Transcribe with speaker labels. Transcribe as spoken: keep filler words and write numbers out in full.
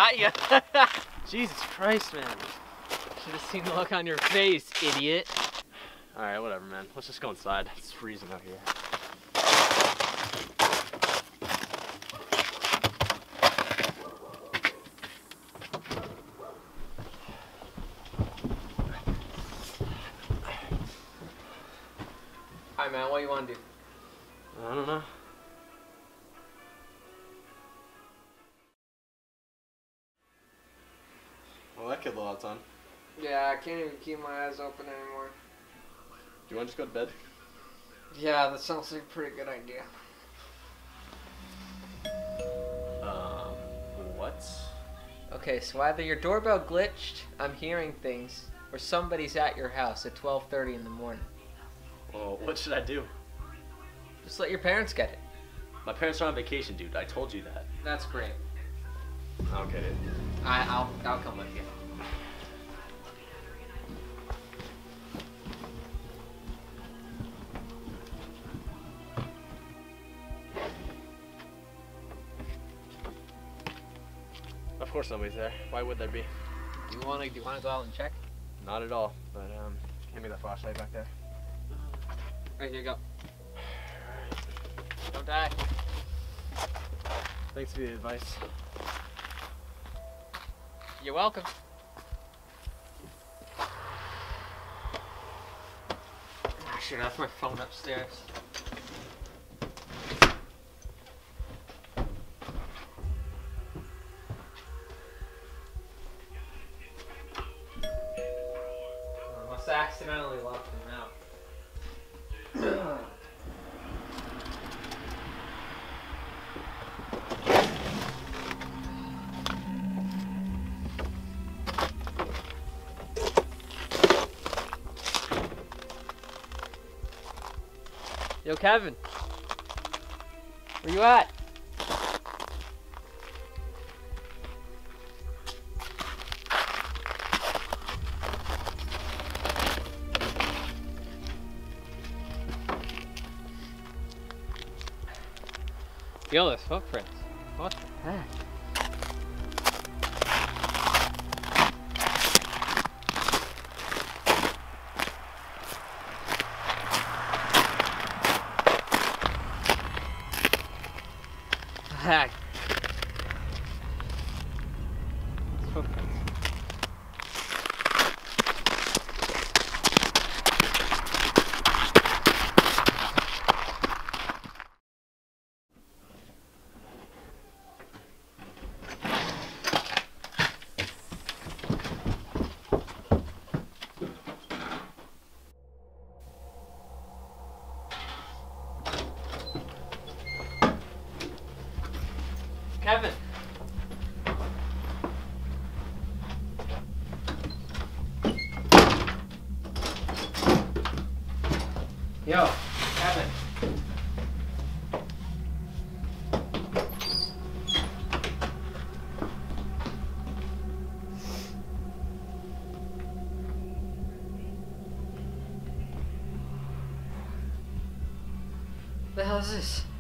Speaker 1: got you. Jesus Christ, man. Should have seen the look on your face, idiot. Alright, whatever, man. Let's just go inside. It's freezing out here. Alright, man. What do you want to do? I don't know.
Speaker 2: Well, that killed a lot of time.
Speaker 3: Yeah, I can't even keep my eyes open anymore.
Speaker 2: Do you want to just go to bed?
Speaker 3: Yeah, that sounds like a pretty good idea.
Speaker 2: Um, what?
Speaker 1: Okay, so either your doorbell glitched, I'm hearing things, or somebody's at your house at twelve thirty in the morning.
Speaker 2: Well, what should I do?
Speaker 1: Just let your parents get it.
Speaker 2: My parents are on vacation, dude. I told you that.
Speaker 1: That's great.
Speaker 2: I don't get it.
Speaker 1: I, I'll, I'll come with you.
Speaker 2: Of course nobody's there. Why would there be?
Speaker 1: Do you want to? Do you want to go out and check?
Speaker 2: Not at all. But um, hand me that flashlight back there.
Speaker 1: Right, here you go. Don't die.
Speaker 2: Thanks for the advice.
Speaker 1: You're welcome. I should have my phone upstairs. I must have accidentally locked him out. Yo, Kevin. Where you at? Feel this footprints. What the heck? Heck. Footprints. Kevin. Yo, Kevin. The hell is this?